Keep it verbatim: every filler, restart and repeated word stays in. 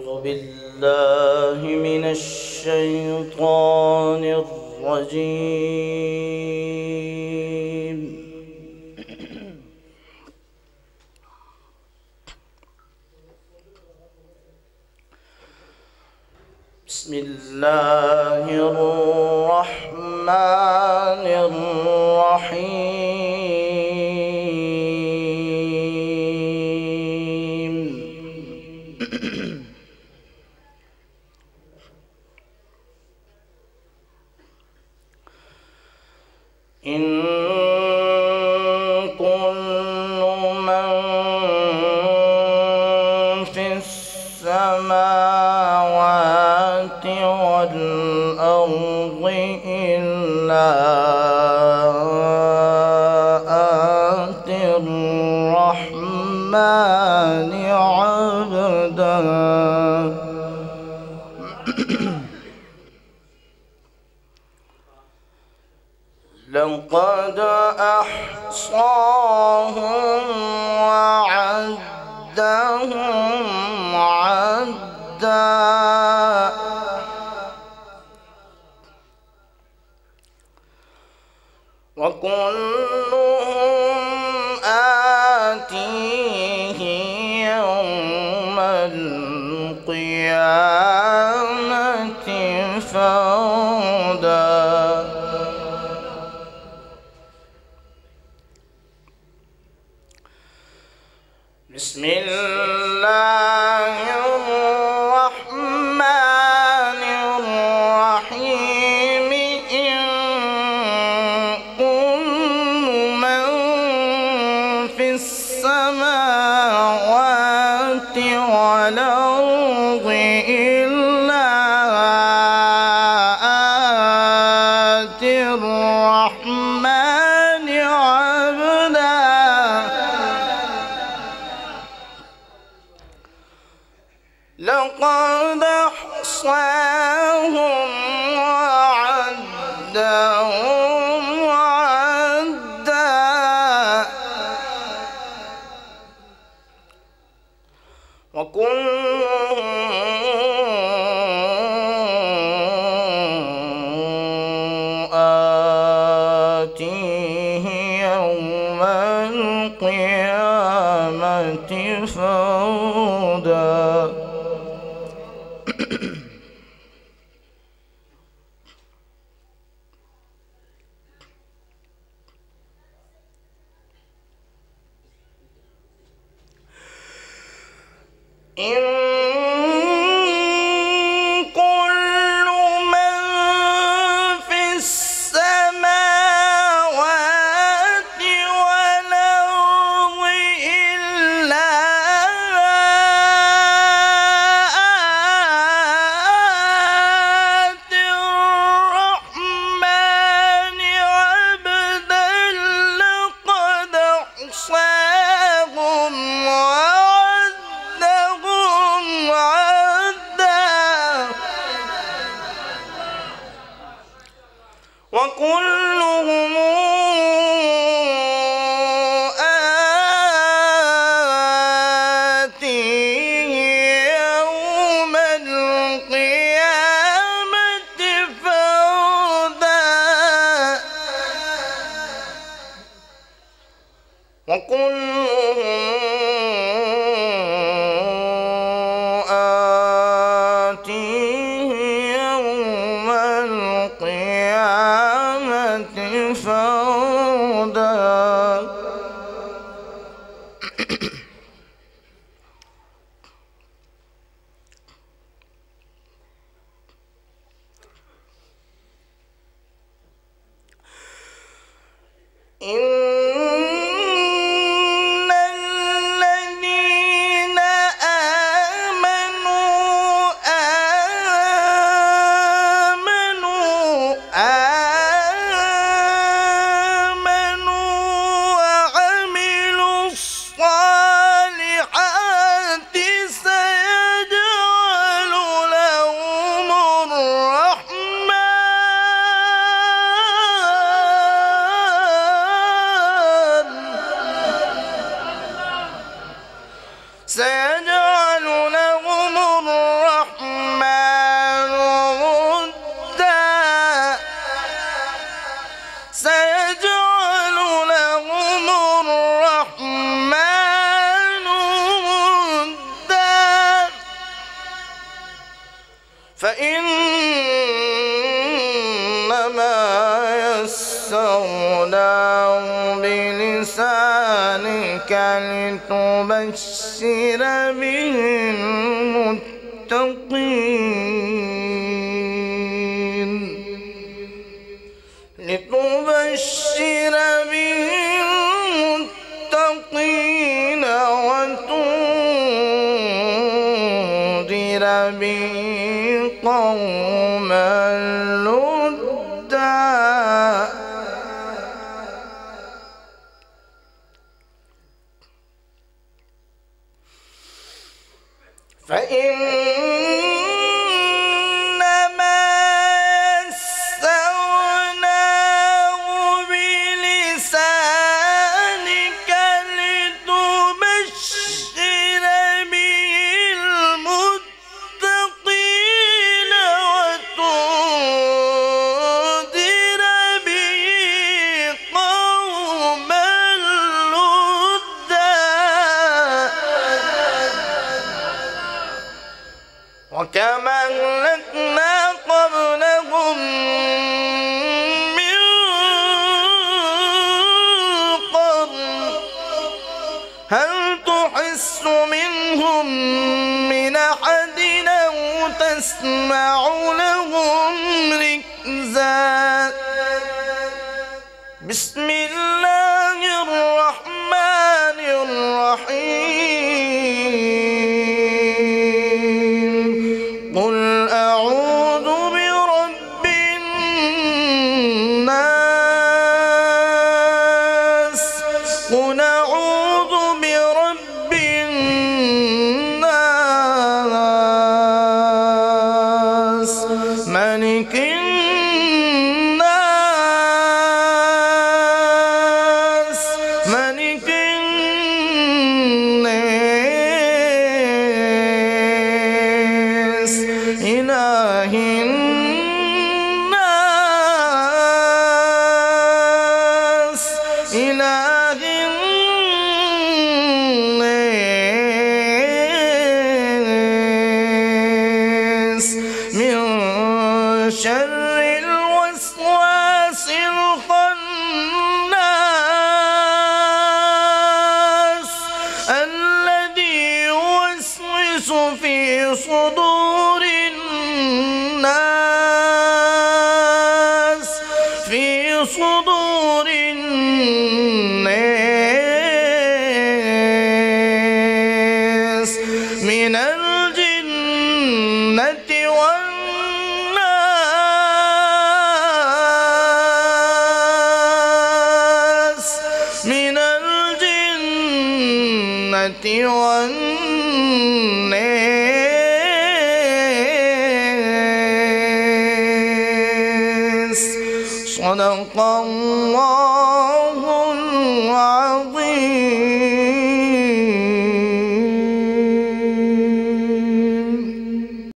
بالله من الشيطان الرجيم. بسم الله الرحمن الرحيم. إن كل من في السماوات والأرض إلا آتي الرحمن عبدا. لقد أحصاهم وعدهم عدا. وكلهم آتيه يوم القيامة فردا. بسم الله الرحمن الرحيم. إن كل من في السماوات والأرض إلا آتي الرحمن عبدا. لقد أحصاهم وعدهم عدا. وكلهم آتيه يوم القيامة فردا. إن كل من في السماوات والأرض إلا فإنما يسرناه بلسانك لتبشر به المتقين لتبشر به المتقين وتنذر به قوما لدا فإنما يسرناه بلسانك لتبشر به المتقين وتنذر به قوما لدا وكما أهلكنا قبلهم من قرن هل تحس منهم من أحد أو تسمع لهم ركزا بسم الله الرحمن الرحيم قل أعوذ برب الناس قل أعوذ برب الناس ملك الناس ملك الناس إله الناس إله الناس من شر الوسواس الخناس الذي يوسوس في صدور الناس في صدور الناس من الجنة والناس من الجنة والناس صدق الله العظيم.